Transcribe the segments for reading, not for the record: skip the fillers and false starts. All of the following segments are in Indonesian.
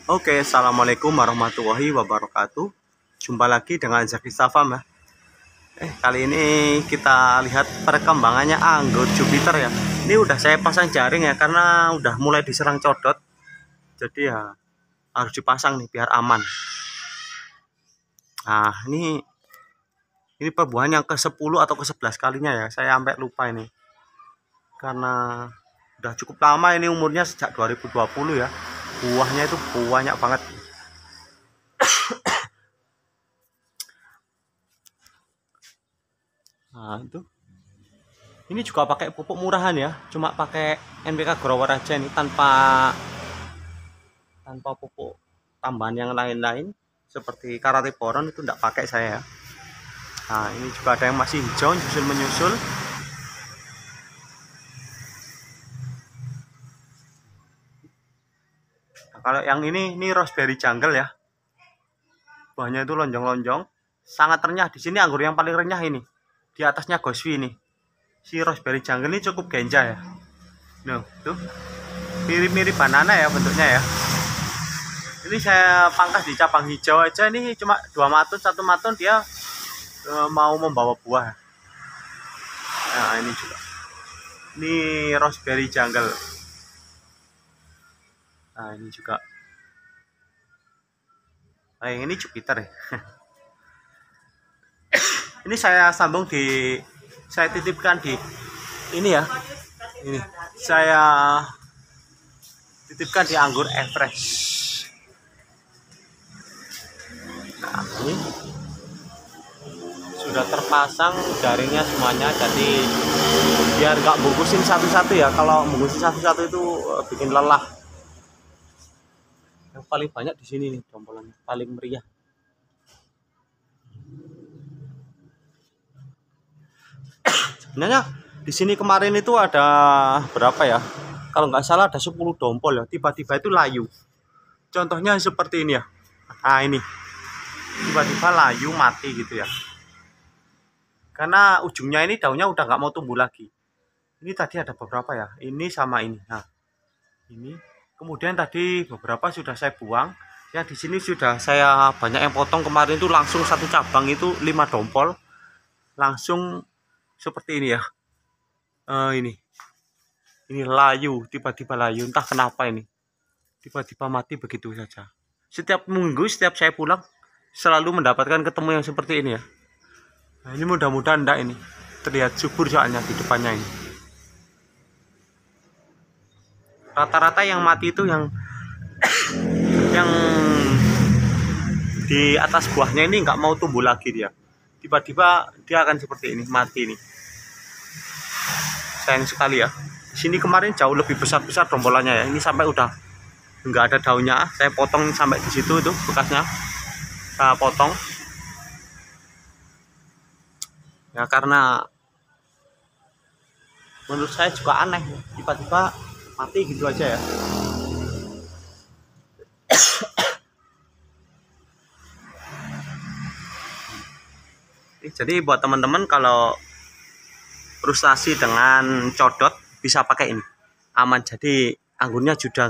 Oke, assalamualaikum warahmatullahi wabarakatuh. Jumpa lagi dengan Zaki Safam ya. Kali ini kita lihat perkembangannya anggur Jupiter ya. Ini udah saya pasang jaring ya karena udah mulai diserang codot. Jadi ya harus dipasang nih biar aman. Nah, ini perbuahan yang ke-10 atau ke-11 kalinya ya. Saya sampai lupa ini. Karena udah cukup lama ini umurnya sejak 2020 ya. Buahnya itu banyak banget. Nah, itu. Ini juga pakai pupuk murahan ya, cuma pakai NPK Grower aja nih tanpa pupuk tambahan yang lain-lain seperti karate-boron itu enggak pakai saya ya. Nah, ini juga ada yang masih hijau nyusul menyusul. Nah, kalau yang ini raspberry jungle ya. Buahnya itu lonjong-lonjong, sangat renyah. Di sini anggur yang paling renyah ini. Di atasnya Goswi ini. Si raspberry jungle ini cukup genja ya. Nah, tuh mirip-mirip banana ya bentuknya ya. Ini saya pangkas di cabang hijau aja, ini cuma 2 matun, 1 matun dia mau membawa buah. Nah, ini juga. Ini raspberry jungle. Nah, ini juga. Nah, yang ini Jupiter ya. Ini saya titipkan di ini ya. Ini saya titipkan di anggur Everest. Nah, ini sudah terpasang jaringnya semuanya, jadi biar nggak bungkusin satu-satu ya. Kalau bungkusin satu-satu itu bikin lelah. Yang paling banyak di sini nih dompolannya, paling meriah. Sebenarnya di sini kemarin itu ada berapa ya? Kalau nggak salah ada 10 dompol ya. Tiba-tiba itu layu. Contohnya seperti ini ya. Nah, ini tiba-tiba layu mati gitu ya. Karena ujungnya ini daunnya udah nggak mau tumbuh lagi. Ini tadi ada beberapa ya. Ini sama ini. Nah, ini. Kemudian tadi beberapa sudah saya buang. Ya di sini sudah saya banyak yang potong kemarin itu langsung satu cabang itu 5 dompol. Langsung seperti ini ya. Ini layu, tiba-tiba layu. Entah kenapa ini. Tiba-tiba mati begitu saja. Setiap minggu, setiap saya pulang, selalu mendapatkan ketemu yang seperti ini ya. Nah, ini mudah-mudahan enggak ini. Terlihat subur soalnya di depannya ini. Rata-rata yang mati itu yang di atas buahnya ini nggak mau tumbuh lagi dia. Tiba-tiba dia akan seperti ini, mati ini. Sayang sekali ya. Di sini kemarin jauh lebih besar-besar dombolannya ya. Ini sampai udah nggak ada daunnya. Saya potong sampai di situ itu bekasnya. Saya potong. Ya karena menurut saya juga aneh, tiba-tiba mati gitu aja ya. Jadi buat teman-teman kalau frustasi dengan codot bisa pakai ini, aman. Jadi anggurnya juga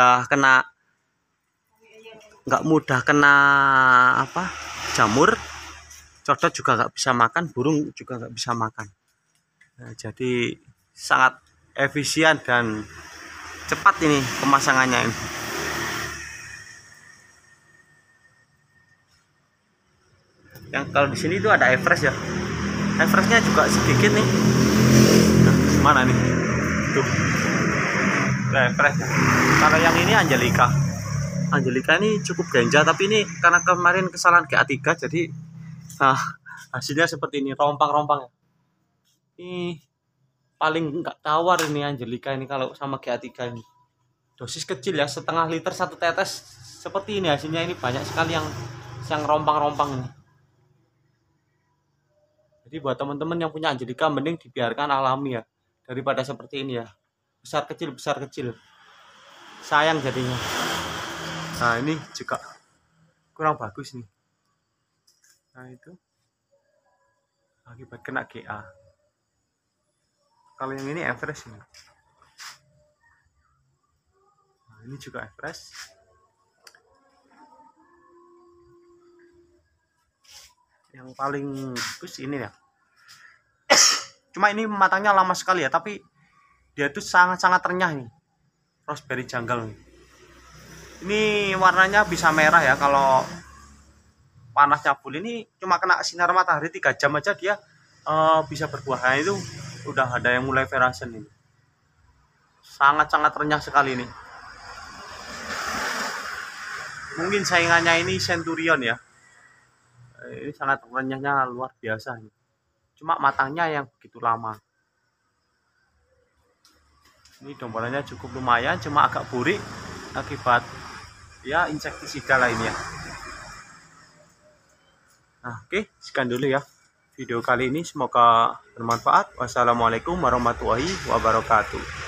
nggak mudah kena apa jamur. Codot juga nggak bisa makan, burung juga nggak bisa makan. Nah, jadi sangat efisien dan cepat ini pemasangannya ini. Yang kalau di sini itu ada Everest ya. Everestnya juga sedikit nih. Nah, mana nih? Tuh. Everest ya. Kalau yang ini Angelica. Angelica ini cukup ganja, tapi ini karena kemarin kesalahan GA3 jadi hasilnya seperti ini, rompang-rompang. Ini paling nggak tawar ini Angelica ini kalau sama GA3 ini. Dosis kecil ya, setengah liter 1 tetes. Seperti ini hasilnya, ini banyak sekali yang rompang-rompang ini. Jadi buat teman-teman yang punya Angelica mending dibiarkan alami ya, daripada seperti ini ya. Besar kecil. Sayang jadinya. Nah, ini juga kurang bagus nih. Nah, itu akibat kena GA. Kalau yang ini Everest ini. Nah, ini juga Everest. Yang paling bagus ini ya. Cuma ini matangnya lama sekali ya, tapi dia tuh sangat-sangat renyah nih. Raspberry jungle nih. Ini warnanya bisa merah ya, kalau panasnya full. Ini cuma kena sinar matahari 3 jam aja dia bisa berbuah. Nah, itu udah ada yang mulai verasen ini. Sangat-sangat renyah sekali nih. Mungkin saingannya ini Centurion ya. Ini sangat renyahnya luar biasa nih. Cuma matangnya yang begitu lama. Ini dompolannya cukup lumayan, cuma agak burik akibat ya insektisida lainnya. Nah, oke, sekian dulu ya video kali ini, semoga bermanfaat. Wassalamualaikum warahmatullahi wabarakatuh.